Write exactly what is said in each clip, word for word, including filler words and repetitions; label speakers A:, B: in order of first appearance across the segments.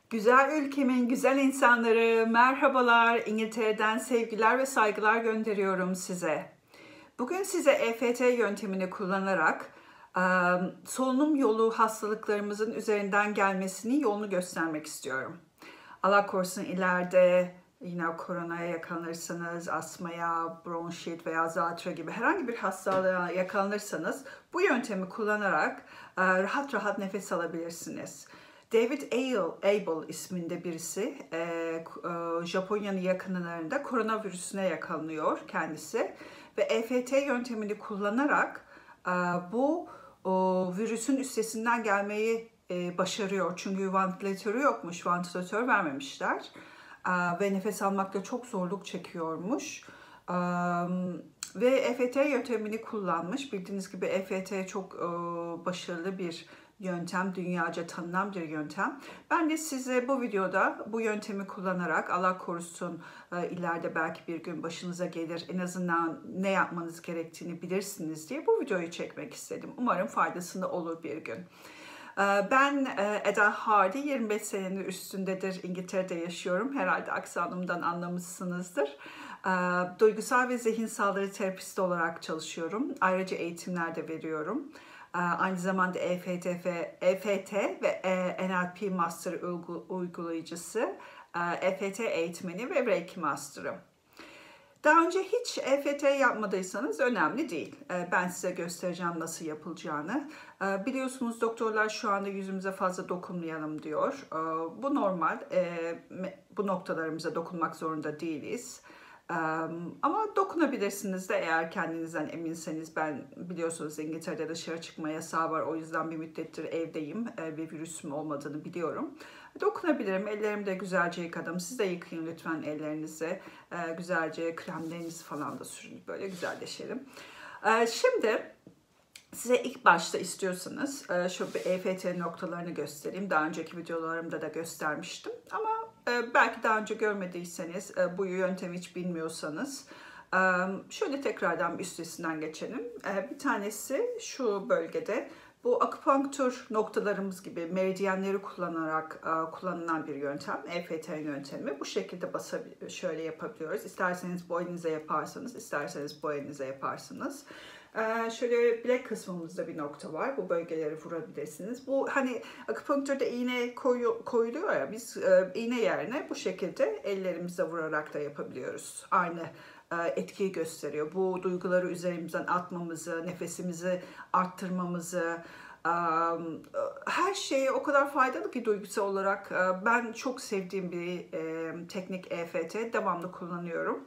A: Güzel ülkemin güzel insanları, merhabalar. İngiltere'den sevgiler ve saygılar gönderiyorum size. Bugün size E F T yöntemini kullanarak e, solunum yolu hastalıklarımızın üzerinden gelmesini yolunu göstermek istiyorum. Allah korusun ileride yine koronaya yakalanırsanız, asmaya, bronşit veya zatürre gibi herhangi bir hastalığa yakalanırsanız bu yöntemi kullanarak e, rahat rahat nefes alabilirsiniz. David Abel isminde birisi e, e, Japonya'nın yakınlarında koronavirüsüne yakalanıyor kendisi ve E F T yöntemini kullanarak e, bu o, virüsün üstesinden gelmeyi e, başarıyor. Çünkü ventilatörü yokmuş, ventilatör vermemişler e, ve nefes almakta çok zorluk çekiyormuş. E, ve E F T yöntemini kullanmış. Bildiğiniz gibi E F T çok e, başarılı bir yöntem, dünyaca tanınan bir yöntem. Ben de size bu videoda bu yöntemi kullanarak Allah korusun ileride belki bir gün başınıza gelir, en azından ne yapmanız gerektiğini bilirsiniz diye bu videoyu çekmek istedim. Umarım faydasında olur bir gün. Ben Eda Hardy, yirmi beş senenin üstündedir İngiltere'de yaşıyorum. Herhalde aksanımdan anlamışsınızdır. Duygusal ve zihin sağlığı terapisti olarak çalışıyorum. Ayrıca eğitimler de veriyorum. Aynı zamanda E F T, E F T ve N L P Master uygulayıcısı, E F T eğitmeni ve Reiki Master'ım. Daha önce hiç E F T yapmadıysanız önemli değil. Ben size göstereceğim nasıl yapılacağını. Biliyorsunuz doktorlar şu anda yüzümüze fazla dokunmayalım diyor. Bu normal. Bu noktalarımıza dokunmak zorunda değiliz. Ama dokunabilirsiniz de eğer kendinizden eminseniz. Ben biliyorsunuz İngiltere'de dışarı çıkma yasağı var. O yüzden bir müddettir evdeyim ve virüsüm olmadığını biliyorum. Dokunabilirim. Ellerimi de güzelce yıkadım. Siz de yıkayın lütfen ellerinizi. Güzelce kremlerinizi falan da sürün. Böyle güzelleşelim. Şimdi size ilk başta istiyorsanız şu E F T noktalarını göstereyim. Daha önceki videolarımda da göstermiştim. Ama belki daha önce görmediyseniz, bu yöntemi hiç bilmiyorsanız şöyle tekrardan bir üstesinden geçelim. Bir tanesi şu bölgede, bu akupunktur noktalarımız gibi meridyenleri kullanarak kullanılan bir yöntem, E F T yöntemi. Bu şekilde basabilir, şöyle yapabiliyoruz. İsterseniz bu elinize yaparsanız, isterseniz bu elinize yaparsınız. Ee, şöyle bilek kısmımızda bir nokta var. Bu bölgeleri vurabilirsiniz. Bu hani akupunkturda iğne koyu, koyuluyor ya, biz e, iğne yerine bu şekilde ellerimizle vurarak da yapabiliyoruz. Aynı e, etkiyi gösteriyor. Bu duyguları üzerimizden atmamızı, nefesimizi arttırmamızı, e, her şeye o kadar faydalı ki duygusal olarak. E, ben çok sevdiğim bir e, teknik E F T. Devamlı kullanıyorum.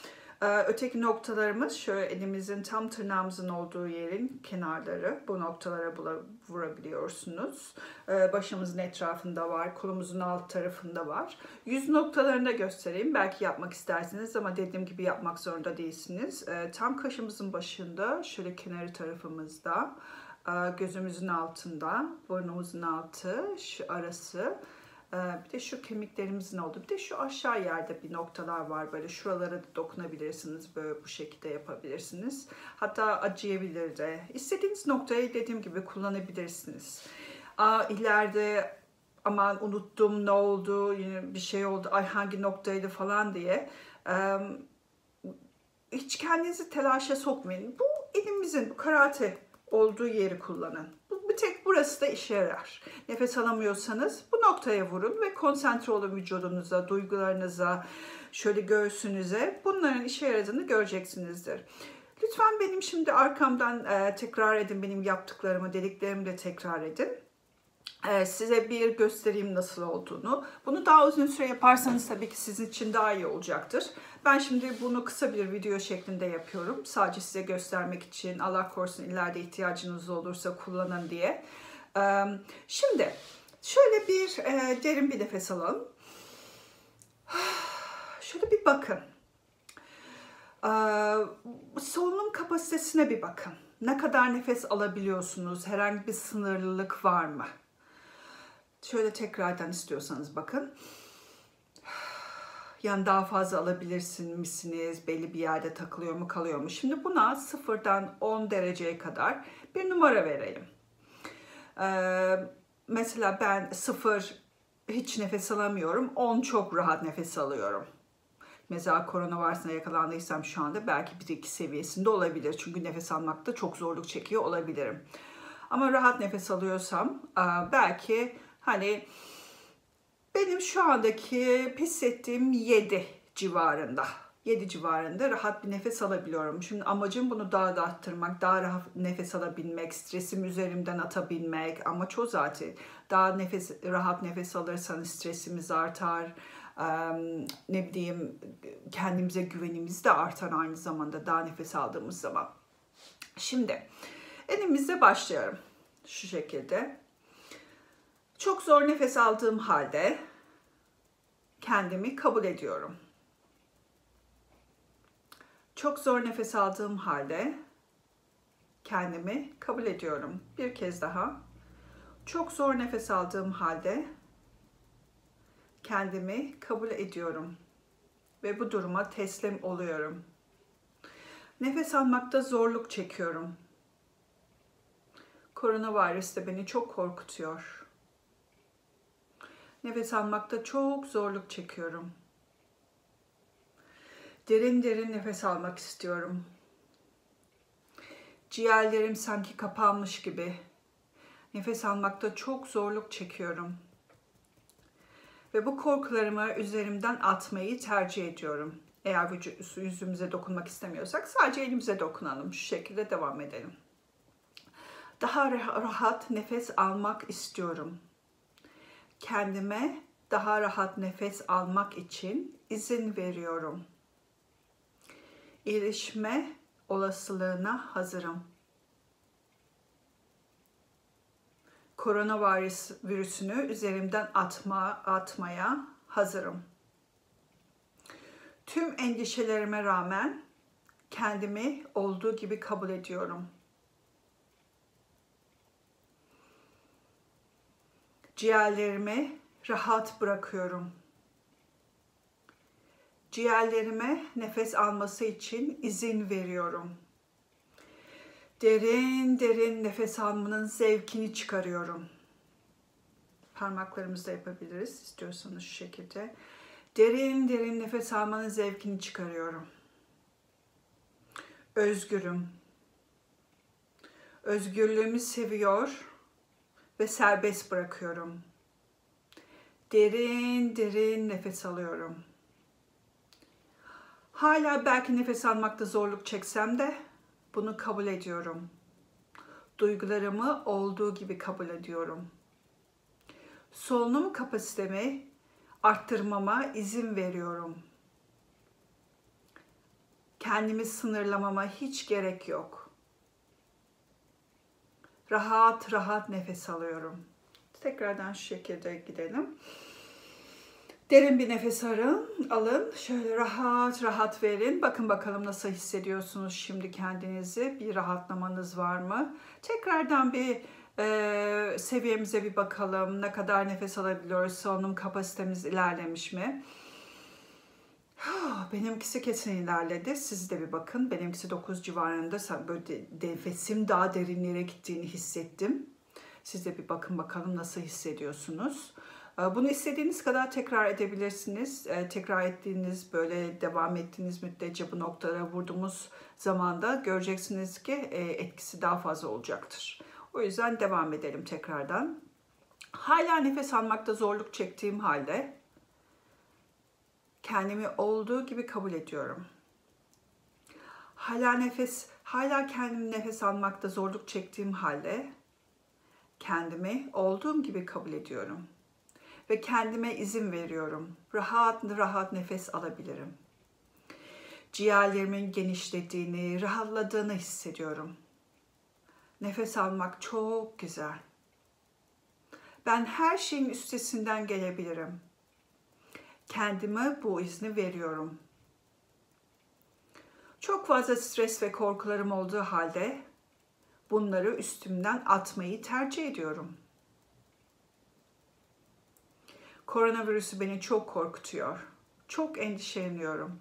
A: Öteki noktalarımız şöyle elimizin tam tırnağımızın olduğu yerin kenarları. Bu noktalara vurabiliyorsunuz. Başımızın etrafında var, kolumuzun alt tarafında var. Yüz noktalarını da göstereyim. Belki yapmak istersiniz ama dediğim gibi yapmak zorunda değilsiniz. Tam kaşımızın başında, şöyle kenarı tarafımızda, gözümüzün altında, burnumuzun altı, şu arası. Bir de şu kemiklerimizin olduğu, bir de şu aşağı yerde bir noktalar var. Böyle şuralara da dokunabilirsiniz. Böyle bu şekilde yapabilirsiniz. Hatta acıyabilir de. İstediğiniz noktayı dediğim gibi kullanabilirsiniz. Aa, ileride aman unuttum, ne oldu, yine bir şey oldu, ay hangi noktaydı falan diye. Ee, hiç kendinizi telaşa sokmayın. Bu elimizin, bu karate olduğu yeri kullanın. Bir tek burası da işe yarar. Nefes alamıyorsanız bu noktaya vurun ve konsantre olun vücudunuza, duygularınıza, şöyle göğsünüze. Bunların işe yaradığını göreceksinizdir. Lütfen benim şimdi arkamdan e, tekrar edin, benim yaptıklarımı, dediklerimi de tekrar edin. E, size bir göstereyim nasıl olduğunu. Bunu daha uzun süre yaparsanız tabii ki sizin için daha iyi olacaktır. Ben şimdi bunu kısa bir video şeklinde yapıyorum. Sadece size göstermek için, Allah korusun ileride ihtiyacınız olursa kullanın diye. E, şimdi şöyle bir e, derin bir nefes alın. Şöyle bir bakın. E, solunum kapasitesine bir bakın. Ne kadar nefes alabiliyorsunuz? Herhangi bir sınırlılık var mı? Şöyle tekrardan istiyorsanız bakın. Yani daha fazla alabilirsin misiniz? Belli bir yerde takılıyor mu, kalıyor mu? Şimdi buna sıfırdan on dereceye kadar bir numara verelim. Ee, mesela ben sıfır hiç nefes alamıyorum. on çok rahat nefes alıyorum. Mesela koronavirüsüne yakalandıysam şu anda belki bir iki seviyesinde olabilir. Çünkü nefes almakta çok zorluk çekiyor olabilirim. Ama rahat nefes alıyorsam belki hani benim şu andaki hissettiğim yedi civarında. yedi civarında rahat bir nefes alabiliyorum. Şimdi amacım bunu daha da arttırmak, daha rahat nefes alabilmek, stresimi üzerimden atabilmek. Amaç o zaten. Daha nefes, rahat nefes alırsanız stresimiz artar. Ee, ne bileyim kendimize güvenimiz de artar aynı zamanda daha nefes aldığımız zaman. Şimdi elimizde başlıyorum şu şekilde. Çok zor nefes aldığım halde kendimi kabul ediyorum. Çok zor nefes aldığım halde kendimi kabul ediyorum. Bir kez daha. Çok zor nefes aldığım halde kendimi kabul ediyorum. Ve bu duruma teslim oluyorum. Nefes almakta zorluk çekiyorum. Koronavirüs de beni çok korkutuyor. Nefes almakta çok zorluk çekiyorum. Derin derin nefes almak istiyorum. Ciğerlerim sanki kapanmış gibi. Nefes almakta çok zorluk çekiyorum. Ve bu korkularımı üzerimden atmayı tercih ediyorum. Eğer yüzümüze dokunmak istemiyorsak sadece elimize dokunalım. Şu şekilde devam edelim. Daha rahat nefes almak istiyorum. Kendime daha rahat nefes almak için izin veriyorum. İyileşme olasılığına hazırım. Koronavirüs virüsünü üzerimden atma, atmaya hazırım. Tüm endişelerime rağmen kendimi olduğu gibi kabul ediyorum. Ciğerlerimi rahat bırakıyorum. Ciğerlerime nefes alması için izin veriyorum. Derin derin nefes almanın zevkini çıkarıyorum. Parmaklarımızla yapabiliriz istiyorsanız şu şekilde. Derin derin nefes almanın zevkini çıkarıyorum. Özgürüm. Özgürlüğümü seviyor ve serbest bırakıyorum. Derin derin nefes alıyorum. Hala belki nefes almakta zorluk çeksem de bunu kabul ediyorum. Duygularımı olduğu gibi kabul ediyorum. Solunum kapasitemi arttırmama izin veriyorum. Kendimi sınırlamama hiç gerek yok. Rahat rahat nefes alıyorum. Tekrardan şu şekilde gidelim. Derin bir nefes alın, alın. Şöyle rahat rahat verin. Bakın bakalım nasıl hissediyorsunuz şimdi kendinizi. Bir rahatlamanız var mı? Tekrardan bir e, seviyemize bir bakalım. Ne kadar nefes alabiliyoruz? Solunum kapasitemiz ilerlemiş mi? Benimkisi kesin ilerledi. Siz de bir bakın. Benimkisi dokuz civarında. Böyle de, nefesim daha derinlere gittiğini hissettim. Siz de bir bakın bakalım nasıl hissediyorsunuz. Bunu istediğiniz kadar tekrar edebilirsiniz. Tekrar ettiğiniz, böyle devam ettiğiniz müddetçe bu noktalara vurduğumuz zamanda göreceksiniz ki etkisi daha fazla olacaktır. O yüzden devam edelim tekrardan. Hala nefes almakta zorluk çektiğim halde kendimi olduğu gibi kabul ediyorum. Hala nefes, hala kendimi nefes almakta zorluk çektiğim halde kendimi olduğum gibi kabul ediyorum. Ve kendime izin veriyorum. Rahat rahat nefes alabilirim. Ciğerlerimin genişlediğini, rahatladığını hissediyorum. Nefes almak çok güzel. Ben her şeyin üstesinden gelebilirim. Kendime bu izni veriyorum. Çok fazla stres ve korkularım olduğu halde bunları üstümden atmayı tercih ediyorum. Koronavirüsü beni çok korkutuyor. Çok endişeleniyorum.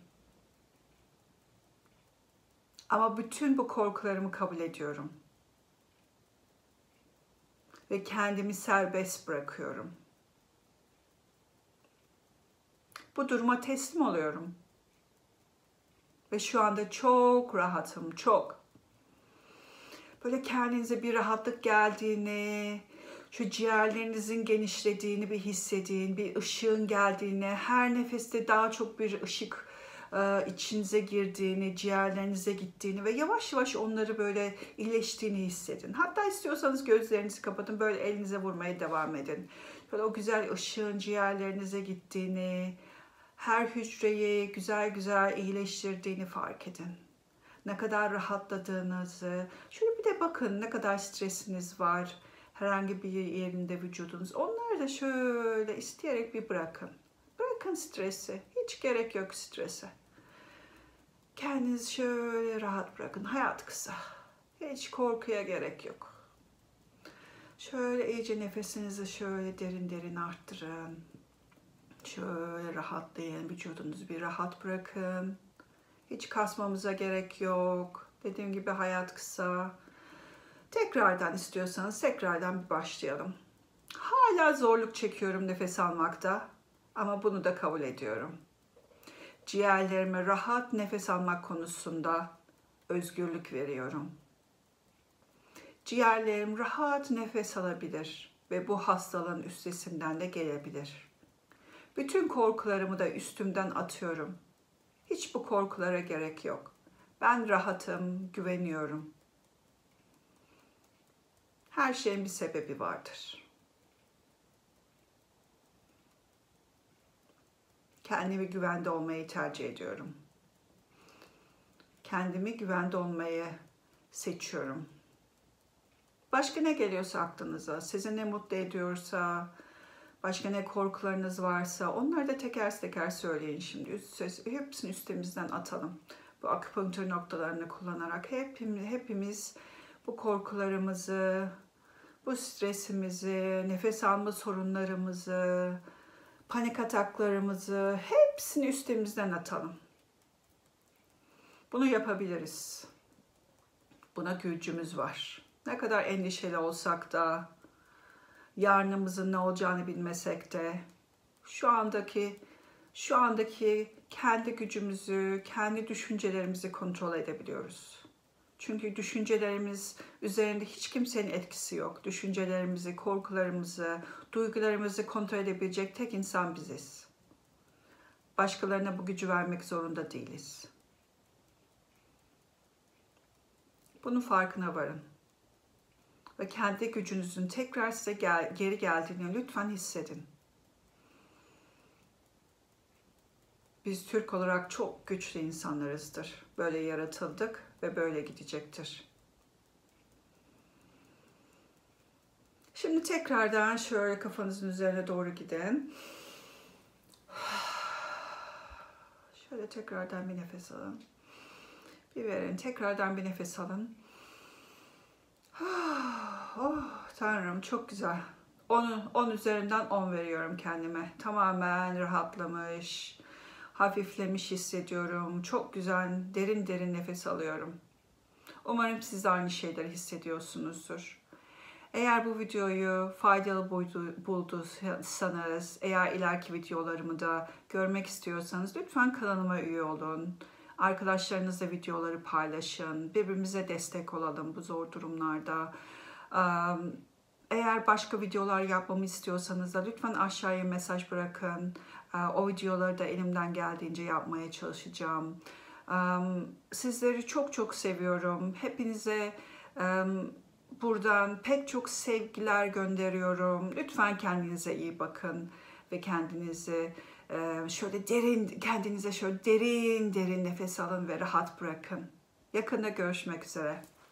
A: Ama bütün bu korkularımı kabul ediyorum. Ve kendimi serbest bırakıyorum. Bu duruma teslim oluyorum. Ve şu anda çok rahatım, çok. Böyle kendinize bir rahatlık geldiğini, şu ciğerlerinizin genişlediğini bir hissedin, bir ışığın geldiğini, her nefeste daha çok bir ışık e, içinize girdiğini, ciğerlerinize gittiğini ve yavaş yavaş onları böyle iyileştiğini hissedin. Hatta istiyorsanız gözlerinizi kapatın, böyle elinize vurmaya devam edin. Böyle o güzel ışığın ciğerlerinize gittiğini, her hücreyi güzel güzel iyileştirdiğini fark edin. Ne kadar rahatladığınızı, şöyle bir de bakın ne kadar stresiniz var, herhangi bir yerinde vücudunuz. Onları da şöyle isteyerek bir bırakın. Bırakın stresi, hiç gerek yok strese. Kendinizi şöyle rahat bırakın, hayat kısa. Hiç korkuya gerek yok. Şöyle iyice nefesinizi şöyle derin derin arttırın. Şöyle rahatlayın, vücudunuzu bir rahat bırakın. Hiç kasmamıza gerek yok. Dediğim gibi hayat kısa. Tekrardan istiyorsanız tekrardan bir başlayalım. Hala zorluk çekiyorum nefes almakta ama bunu da kabul ediyorum. Ciğerlerime rahat nefes almak konusunda özgürlük veriyorum. Ciğerlerim rahat nefes alabilir ve bu hastalığın üstesinden de gelebilir. Bütün korkularımı da üstümden atıyorum. Hiç bu korkulara gerek yok. Ben rahatım, güveniyorum. Her şeyin bir sebebi vardır. Kendimi güvende olmayı tercih ediyorum. Kendimi güvende olmayı seçiyorum. Başka ne geliyorsa aklınıza, sizi ne mutlu ediyorsa, başka ne korkularınız varsa onları da teker teker söyleyin şimdi. Üst ses, hepsini üstemizden atalım. Bu akupunktur noktalarını kullanarak hepimiz, hepimiz bu korkularımızı, bu stresimizi, nefes alma sorunlarımızı, panik ataklarımızı hepsini üstemizden atalım. Bunu yapabiliriz. Buna gücümüz var. Ne kadar endişeli olsak da, yarınımızın ne olacağını bilmesek de, şu andaki şu andaki kendi gücümüzü, kendi düşüncelerimizi kontrol edebiliyoruz. Çünkü düşüncelerimiz üzerinde hiç kimsenin etkisi yok. Düşüncelerimizi, korkularımızı, duygularımızı kontrol edebilecek tek insan biziz. Başkalarına bu gücü vermek zorunda değiliz. Bunun farkına varın. Ve kendi gücünüzün tekrar size gel, geri geldiğini lütfen hissedin. Biz Türk olarak çok güçlü insanlarızdır. Böyle yaratıldık ve böyle gidecektir. Şimdi tekrardan şöyle kafanızın üzerine doğru gidin. Şöyle tekrardan bir nefes alın. Bir verin. Tekrardan bir nefes alın. Oh Tanrım çok güzel. on üzerinden on veriyorum kendime. Tamamen rahatlamış, hafiflemiş hissediyorum. Çok güzel, derin derin nefes alıyorum. Umarım siz de aynı şeyleri hissediyorsunuzdur. Eğer bu videoyu faydalı bulduysanız, eğer ileriki videolarımı da görmek istiyorsanız lütfen kanalıma üye olun. Arkadaşlarınızla videoları paylaşın. Birbirimize destek olalım bu zor durumlarda. Eğer başka videolar yapmamı istiyorsanız da lütfen aşağıya mesaj bırakın. O videoları da elimden geldiğince yapmaya çalışacağım. Sizleri çok çok seviyorum. Hepinize buradan pek çok sevgiler gönderiyorum. Lütfen kendinize iyi bakın ve kendinizi şöyle derin, kendinize şöyle derin derin nefes alın ve rahat bırakın. Yakında görüşmek üzere.